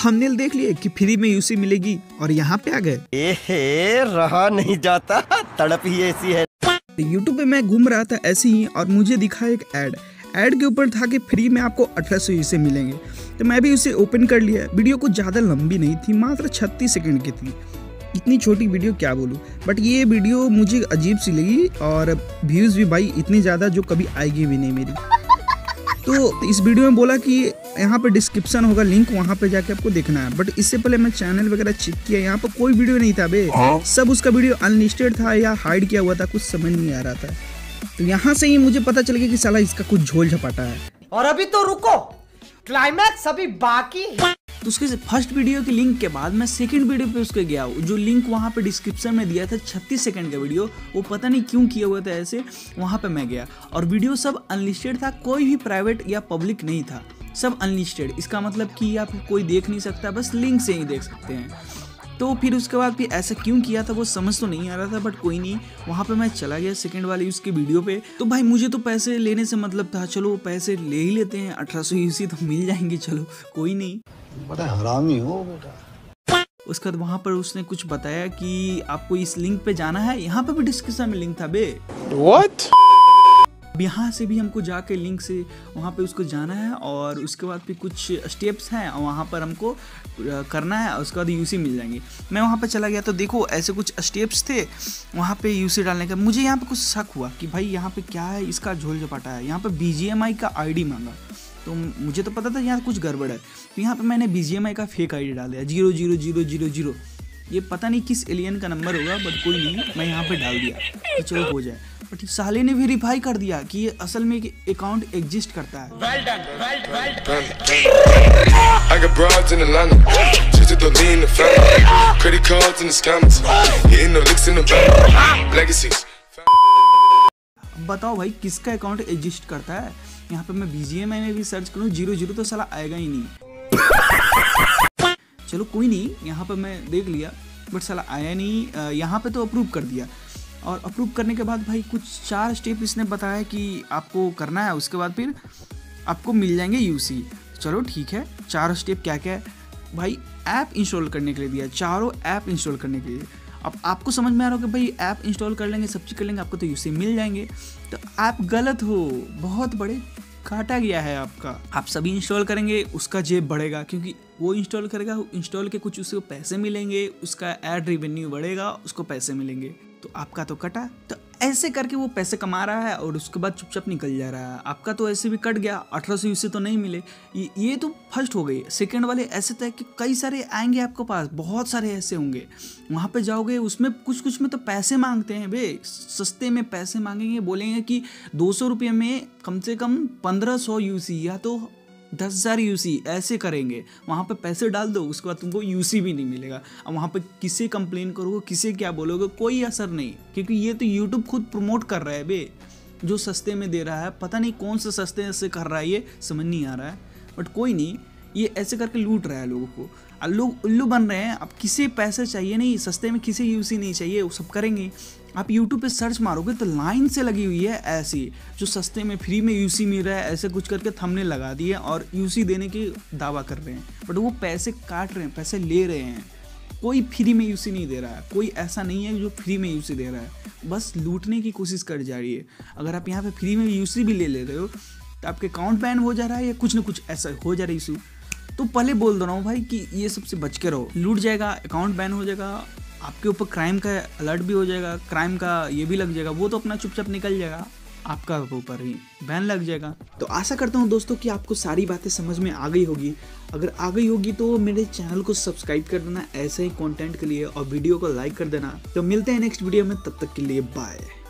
Thumbnail देख लिए कि फ्री में यूसी मिलेगी और यहाँ पे आ गए। रहा नहीं जाता, तड़प ही ऐसी है। यूट्यूब पे मैं घूम रहा था ऐसे ही और मुझे दिखा एक ऐड के ऊपर था कि फ्री में आपको 1800 यूसी मिलेंगे। तो मैं भी उसे ओपन कर लिया। वीडियो कुछ ज़्यादा लंबी नहीं थी, मात्र 36 सेकंड की थी। इतनी छोटी वीडियो क्या बोलूँ, बट ये वीडियो मुझे अजीब सी लगी और व्यूज़ भी भाई इतनी ज़्यादा जो कभी आएगी भी नहीं मेरी। तो इस वीडियो में बोला कि यहाँ पे डिस्क्रिप्शन होगा लिंक, वहाँ पे जाके आपको देखना है। बट इससे पहले मैं चैनल वगैरह चेक किया, यहाँ पर कोई वीडियो नहीं था बे। सब उसका वीडियो अनलिस्टेड था या हाइड किया हुआ था, कुछ समझ नहीं आ रहा था। तो यहाँ से ही मुझे पता चल गया कि साला इसका कुछ झोल झपाटा है। और अभी तो रुको, क्लाइमैक्स अभी बाकी है। तो उसके फर्स्ट वीडियो के लिंक के बाद मैं सेकंड वीडियो पे उसके गया, जो लिंक वहाँ पे डिस्क्रिप्शन में दिया था 36 सेकंड का वीडियो, वो पता नहीं क्यों किया हुआ था ऐसे। वहाँ पे मैं गया और वीडियो सब अनलिस्टेड था, कोई भी प्राइवेट या पब्लिक नहीं था, सब अनलिस्टेड। इसका मतलब कि आप कोई देख नहीं सकता, बस लिंक से ही देख सकते हैं। तो फिर उसके बाद भी ऐसा क्यों किया था वो समझ तो नहीं आ रहा था, बट कोई नहीं। वहाँ पे मैं चला गया सेकंड वाले उसके वीडियो पे। तो भाई मुझे तो पैसे लेने से मतलब था, चलो पैसे ले ही लेते हैं, 1800 यूसी तो मिल जाएंगे, चलो कोई नहीं। बड़ा हरामी हो बेटा। उसके बाद वहाँ पर उसने कुछ बताया कि आपको इस लिंक पे जाना है, यहाँ पे भी डिस्क्रिप्शन में लिंक था बे। What? यहाँ से भी हमको जाके लिंक से वहाँ पे उसको जाना है और उसके बाद फिर कुछ स्टेप्स हैं और वहाँ पर हमको करना है, उसके बाद यूसी मिल जाएंगे। मैं वहाँ पे चला गया तो देखो ऐसे कुछ स्टेप्स थे वहाँ पे यूसी डालने का। मुझे यहाँ पे कुछ शक हुआ कि भाई यहाँ पे क्या है, इसका झोल झपाटा है। यहाँ पे BGMI का ID मांगा, तो मुझे तो पता था यहाँ कुछ गड़बड़ है। तो यहाँ पे मैंने BGMI का फेक ID डाल दिया 00000। ये पता नहीं किस एलियन का नंबर होगा, बट कोई नहीं, मैं यहाँ पे डाल दिया कि चलो हो जाए। बट साले ने वेरीफाई कर दिया कि ये असल में एक अकाउंट एग्जिस्ट करता है। बताओ भाई किसका अकाउंट एग्जिस्ट करता है। यहाँ पे मैं BGMI में भी सर्च करूँ 00 तो साला आएगा ही नहीं। चलो कोई नहीं, यहाँ पे मैं देख लिया बट साला आया नहीं। यहाँ पे तो अप्रूव कर दिया और अप्रूव करने के बाद भाई कुछ 4 स्टेप इसने बताया कि आपको करना है, उसके बाद फिर आपको मिल जाएंगे यूसी। चलो ठीक है, 4 स्टेप क्या क्या है भाई। ऐप इंस्टॉल करने के लिए दिया, चारों ऐप इंस्टॉल करने के लिए। अब आपको समझ में आ रहा हो कि भाई ऐप इंस्टॉल कर लेंगे, सब चीज़ कर लेंगे, आपको तो यूसी मिल जाएंगे। तो आप गलत हो, बहुत बड़े काटा गया है आपका। आप सभी इंस्टॉल करेंगे, उसका जेब बढ़ेगा, क्योंकि वो इंस्टॉल करेगा, इंस्टॉल के कुछ उसको पैसे मिलेंगे, उसका ऐड रेवेन्यू बढ़ेगा, उसको पैसे मिलेंगे। तो आपका तो कटा। तो ऐसे करके वो पैसे कमा रहा है और उसके बाद चुपचाप निकल जा रहा है। आपका तो ऐसे भी कट गया, 1800 यूसी तो नहीं मिले। ये तो फर्स्ट हो गई। सेकंड वाले ऐसे था कि कई सारे आएंगे आपके पास, बहुत सारे ऐसे होंगे। वहाँ पे जाओगे, उसमें कुछ में तो पैसे मांगते हैं बे, सस्ते में पैसे मांगेंगे, बोलेंगे कि 200 रुपये में कम से कम 1500 यूसी या तो 10,000 यूसी ऐसे करेंगे। वहाँ पे पैसे डाल दो, उसके बाद तुमको यूसी भी नहीं मिलेगा। अब वहाँ पे किसे कंप्लेन करोगे, किसे क्या बोलोगे, कोई असर नहीं, क्योंकि ये तो यूट्यूब खुद प्रमोट कर रहा है बे, जो सस्ते में दे रहा है। पता नहीं कौन से सस्ते से कर रहा है, ये समझ नहीं आ रहा है, बट कोई नहीं, ये ऐसे करके लूट रहा है लोगों को। लोग उल्लू बन रहे हैं। अब किसी पैसे चाहिए नहीं, सस्ते में किसी यूसी नहीं चाहिए, वो सब करेंगे। आप YouTube पे सर्च मारोगे तो लाइन से लगी हुई है ऐसी, जो सस्ते में फ्री में यूसी मिल रहा है, ऐसे कुछ करके थंबनेल लगा दिए और यूसी देने की दावा कर रहे हैं, बट वो पैसे काट रहे हैं, पैसे ले रहे हैं। कोई फ्री में यूसी नहीं दे रहा है, कोई ऐसा नहीं है जो फ्री में यूसी दे रहा है, बस लूटने की कोशिश कर जा रही है। अगर आप यहाँ पे फ्री में यूसी भी ले रहे हो तो आपके अकाउंट बैन हो जा रहा है या कुछ ना कुछ ऐसा हो जा रहा है इशू। तो पहले बोल दे रहा हूँ भाई कि ये सबसे बच के रहो, लूट जाएगा, अकाउंट बैन हो जाएगा, आपके ऊपर क्राइम का अलर्ट भी हो जाएगा, क्राइम का ये भी लग जाएगा, वो तो अपना चुपचाप निकल जाएगा, आपका ऊपर ही बैन लग जाएगा। तो आशा करता हूँ दोस्तों कि आपको सारी बातें समझ में आ गई होगी। अगर आ गई होगी तो मेरे चैनल को सब्सक्राइब कर देना ऐसे ही कंटेंट के लिए, और वीडियो को लाइक कर देना। तो मिलते हैं नेक्स्ट वीडियो में, तब तक के लिए बाय।